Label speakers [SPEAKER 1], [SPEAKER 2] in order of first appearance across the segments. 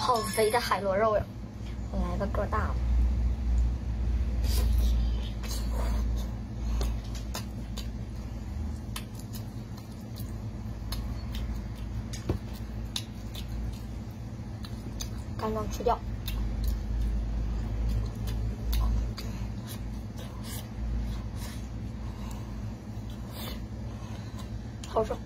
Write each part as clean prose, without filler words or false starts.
[SPEAKER 1] 好肥的海螺肉呀！我来个个大的。肝脏去掉。好爽。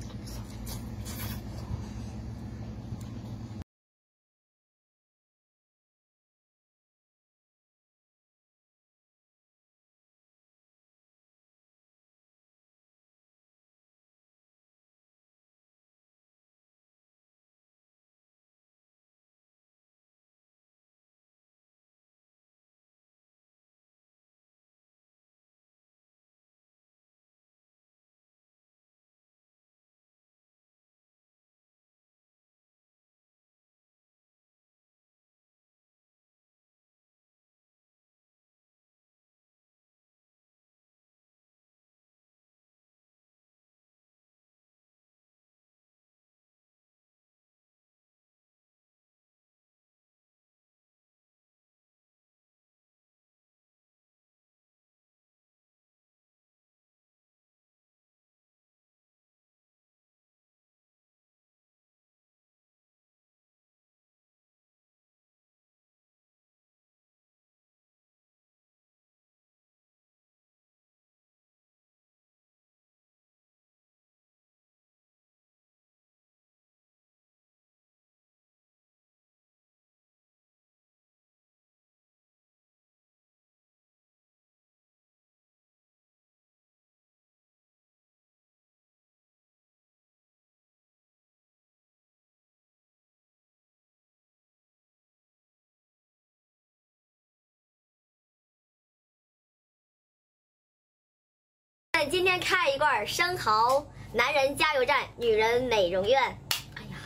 [SPEAKER 1] 今天开一罐生蚝，男人加油站，女人美容院。哎呀，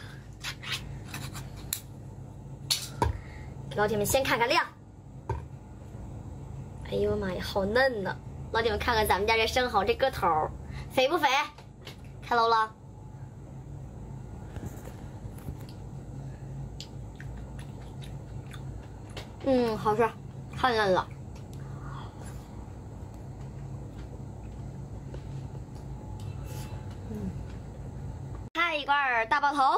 [SPEAKER 1] 老铁们先看看量。哎呦我妈呀，好嫩呐！老铁们看看咱们家这生蚝这个头，肥不肥？看漏了。好吃，太嫩了。开一罐大爆头，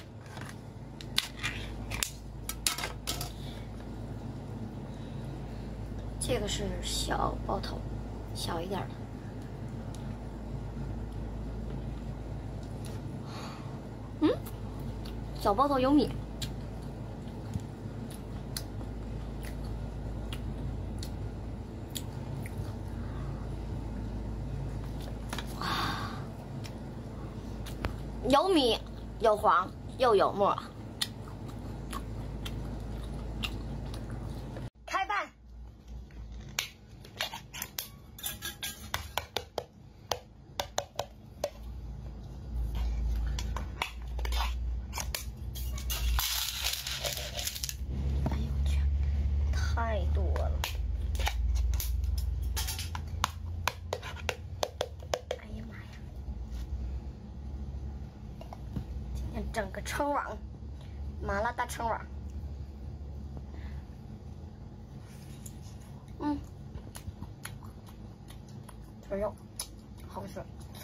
[SPEAKER 1] 这个是小爆头，小一点的。小爆头有米。有米，有黄，又有沫。开饭。哎呦我去，太多了。整个称网，麻辣大称网。腿肉，好吃。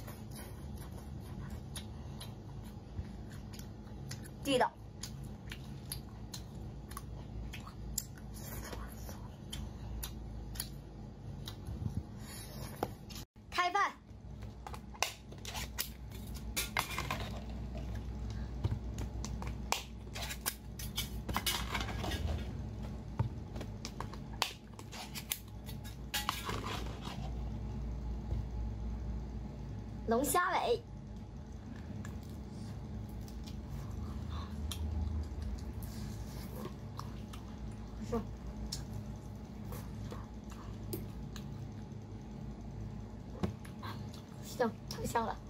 [SPEAKER 1] 地道。开饭。龙虾尾，是，香，太香了。